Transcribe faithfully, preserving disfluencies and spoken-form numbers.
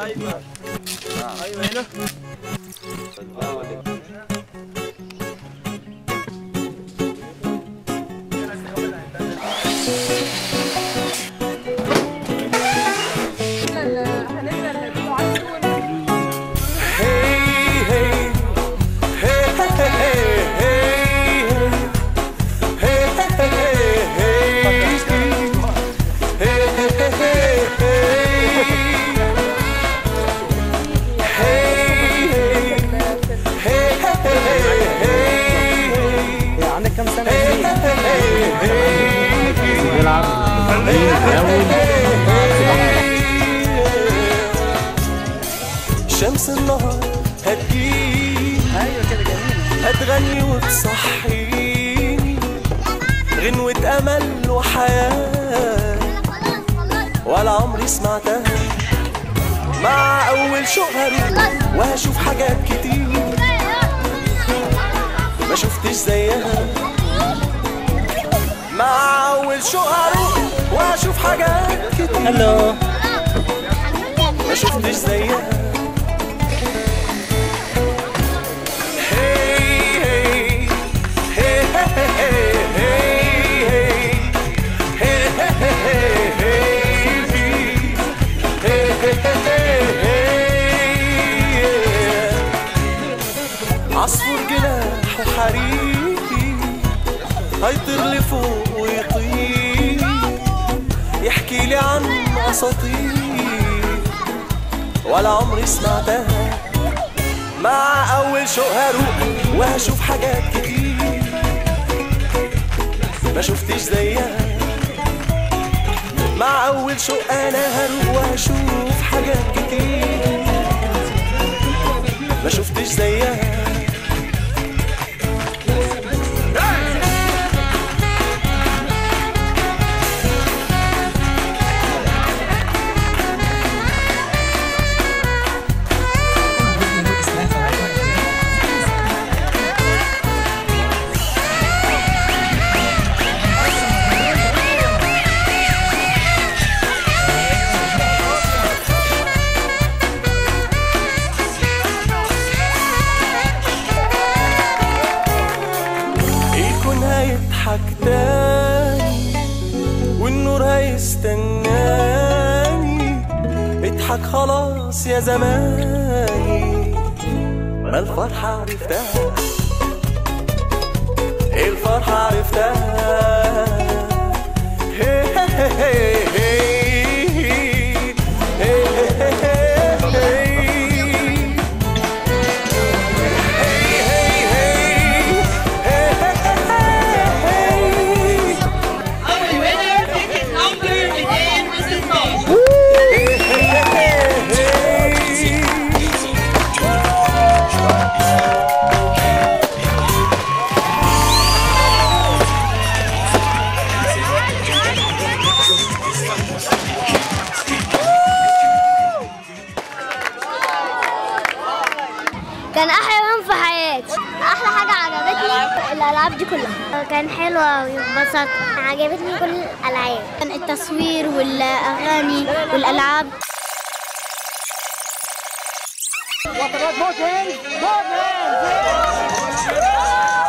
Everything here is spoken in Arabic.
ايوه ايوه هنا. شمس النهار هتجيني هتغني وتصحيني غنوة أمل وحياة ولا عمري سمعتها. مع أول شوق هروح وهشوف حاجات كتير ما شفتش زيها. مع أول شوق هروح وهشوف حاجات كتير هلو ما شفتش زيها. عصفور جناح وحريقي هيطير لفوق ويطير يحكي لي عن اساطير ولا عمري سمعتها. مع اول شوق هروح وهشوف حاجات كتير ما شفتش زيها. مع اول شوق انا هروح وهشوف حاجات كتير ما شفتش زيها. هيضحك تاني والنور هيستناني اضحك خلاص يا زماني ما الفرحة عرفتها الفرحة عرفتها. كان احلى يوم في حياتي. احلى حاجه عجبتني الالعاب دي كلها، كان حلوه وانبسطت. عجبتني كل الالعاب، كان التصوير والاغاني والالعاب. وطلعت موت هند موت هند